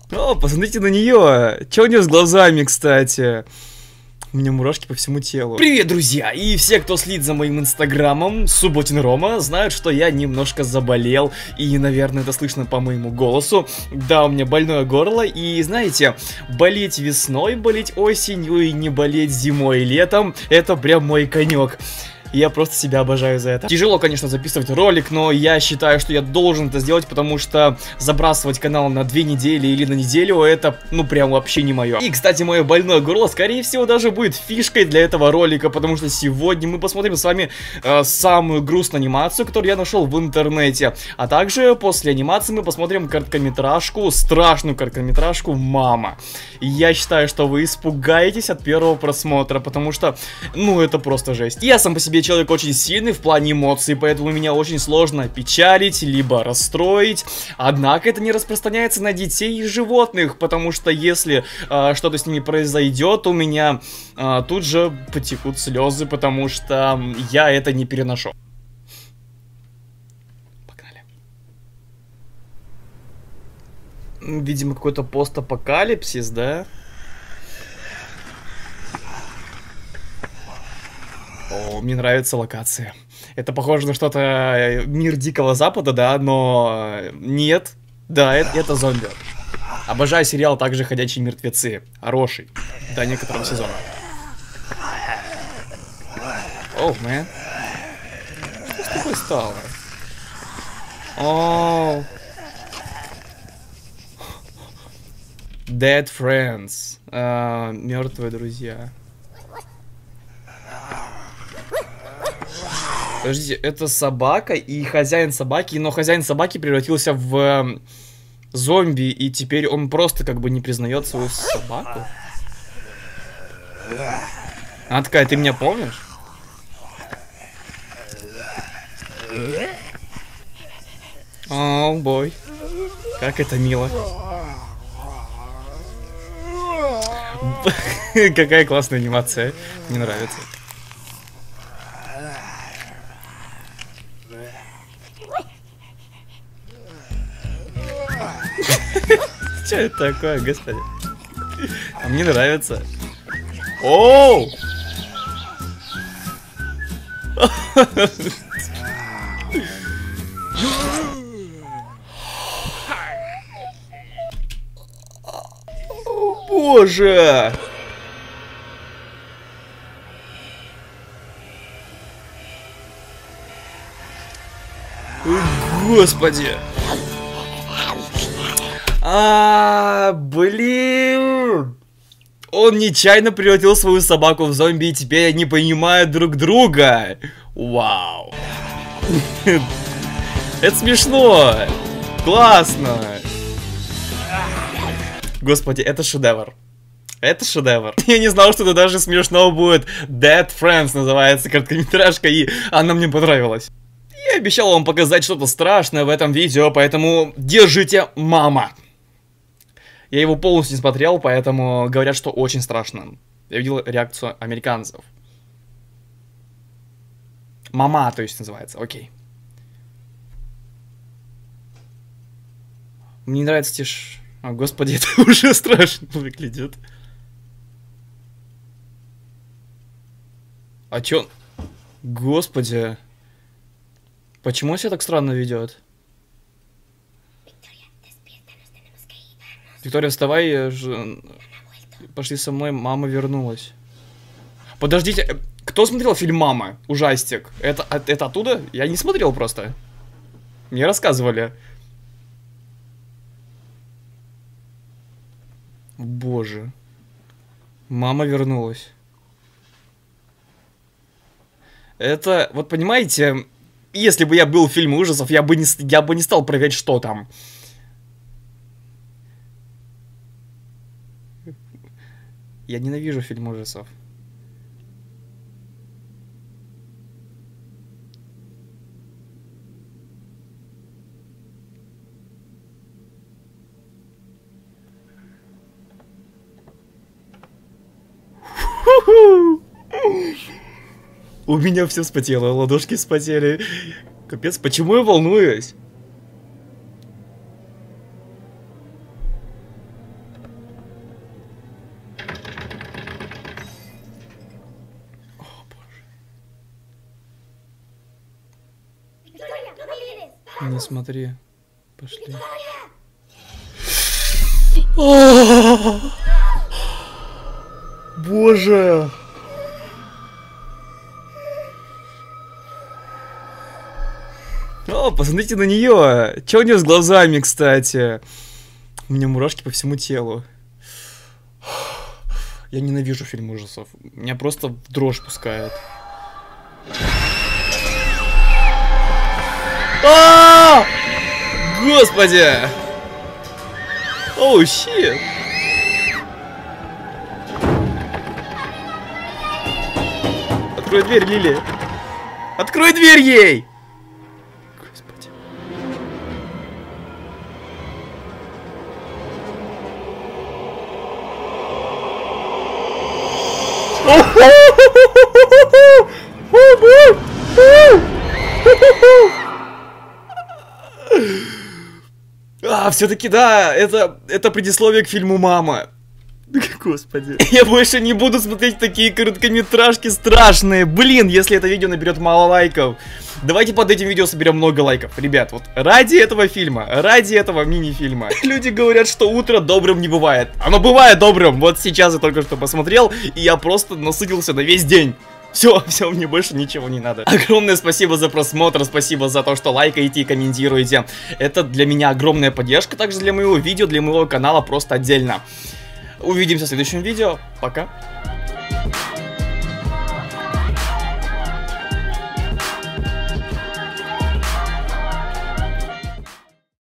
О, посмотрите на нее. Че у нее с глазами, кстати? У меня мурашки по всему телу. Привет, друзья! И все, кто следит за моим инстаграмом, Субботин Рома, знают, что я немножко заболел. И, наверное, это слышно по моему голосу. Да, у меня больное горло. И, знаете, болеть весной, болеть осенью и не болеть зимой и летом — это прям мой конек. Я просто себя обожаю за это. Тяжело, конечно, записывать ролик, но я считаю, что я должен это сделать, потому что забрасывать канал на 2 недели или на неделю — это, ну, прям вообще не мое. И, кстати, мое больное горло, скорее всего, даже будет фишкой для этого ролика, потому что сегодня мы посмотрим с вами самую грустную анимацию, которую я нашел в интернете. А также после анимации мы посмотрим короткометражку, страшную короткометражку «Мама». И я считаю, что вы испугаетесь от первого просмотра, потому что, ну, это просто жесть. Я сам по себе человек очень сильный в плане эмоций, поэтому меня очень сложно печалить, либо расстроить. Однако это не распространяется на детей и животных, потому что если что-то с ними произойдет, у меня тут же потекут слезы, потому что я это не переношу. Погнали. Видимо, какой-то постапокалипсис, да? О, мне нравится локация. Это похоже на что-то мир Дикого Запада, да, но нет. Да, это зомби. Обожаю сериал также «Ходячие мертвецы». Хороший. До некоторого сезона. Оу, мэн. Что с тобой стало? Оу. Dead friends. Мертвые друзья. Подождите, это собака и хозяин собаки, но хозяин собаки превратился в зомби, и теперь он просто как бы не признает свою собаку. Она такая: ты меня помнишь? О, бой. Как это мило. Какая классная анимация. Мне нравится. Что это такое, господи? А мне нравится. Оу! О, боже! Господи! Блин! Он нечаянно превратил свою собаку в зомби, и теперь они понимают друг друга. Вау. Это смешно. Классно. Господи, это шедевр. Это шедевр. Я не знал, что это даже смешно будет. Dead Friends называется короткометражка, и она мне понравилась. Я обещал вам показать что-то страшное в этом видео, поэтому держите, мама. Я его полностью не смотрел, поэтому говорят, что очень страшно. Я видел реакцию американцев. Мама, то есть называется, окей. Мне нравится тишь... О, господи, это уже страшно выглядит. А чё? Господи. Почему он себя так странно ведет? Виктория, вставай, пошли со мной, мама вернулась. Подождите, кто смотрел фильм «Мама»? Ужастик. Это оттуда? Я не смотрел просто. Мне рассказывали. Боже. Мама вернулась. Это, вот понимаете, если бы я был в фильме ужасов, я бы не стал проверять, что там. Я ненавижу фильм ужасов. У меня все вспотело, ладошки вспотели. Капец, почему я волнуюсь? Не смотри. Пошли. Боже! О, посмотрите на нее! Че у нее с глазами, кстати? У меня мурашки по всему телу. Я ненавижу фильм ужасов. Меня просто в дрожь пускает. Господи! Оу, щит! Открой дверь, Лили! Открой дверь ей! Господи. Все-таки да, это предисловие к фильму «Мама». Господи. Я больше не буду смотреть такие короткометражки страшные. Блин, если это видео наберет мало лайков. Давайте под этим видео соберем много лайков. Ребят, вот ради этого фильма, ради этого мини-фильма. Люди говорят, что утро добрым не бывает. Оно бывает добрым. Вот сейчас я только что посмотрел, и я просто насытился на весь день. Все, мне больше ничего не надо. Огромное спасибо за просмотр, спасибо за то, что лайкаете и комментируете. Это для меня огромная поддержка, также для моего видео, для моего канала просто отдельно. Увидимся в следующем видео. Пока.